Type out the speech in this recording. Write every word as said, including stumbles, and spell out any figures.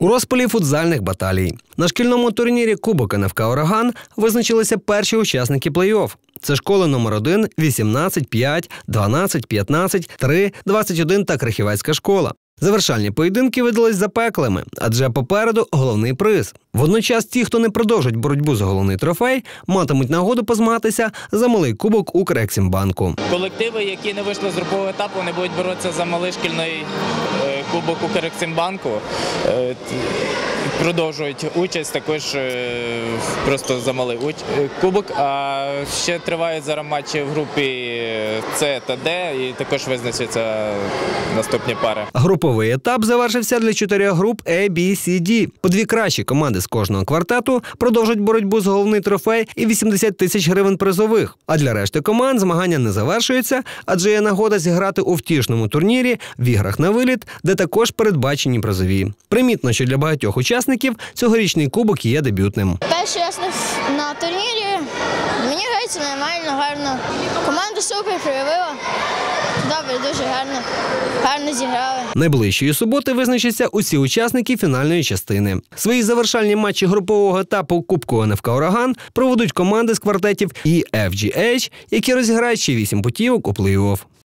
У розпалі футзальних баталій. На шкільному турнірі Кубок ен еф ка «Ураган» визначилися перші учасники плей-офф. Це школи номер один, вісімнадцять, п'ять, дванадцять, п'ятнадцять, три, двадцять один та Крихівецька школа. Завершальні поєдинки видались запеклими, адже попереду головний приз. Водночас ті, хто не продовжить боротьбу за головний трофей, матимуть нагоду позмагатися за малий кубок Укрексімбанку. Колективи, які не вийшли з групового етапу, вони будуть боротися за малий шкільний кубок Укрексімбанку. Продовжують участь також просто за малий кубок. А ще тривають зараз матчі в групі С та Д і також визначаться наступні пари. Груповий етап завершився для чотирьох груп А, Б, С, Д. По дві кращі команди з кожного квартету продовжать боротьбу за головний трофей і вісімдесят тисяч гривень призових. А для решти команд змагання не завершуються, адже є нагода зіграти у втішному турнірі в іграх на виліт, де також передбачені призові. Примітно, що для багатьох учасників цьогорічний кубок є дебютним. Перший раз на турнірі, мені грається нормально, гарно. Команда супер проявила. Добре, дуже гарно. Гарно зіграли. Найближчої суботи визначаться усі учасники фінальної частини. Свої завершальні матчі групового етапу Кубку ен еф ка «Ураган» проведуть команди з квартетів і еф джі ейч, які розіграють ще вісім путівок у плей-офф.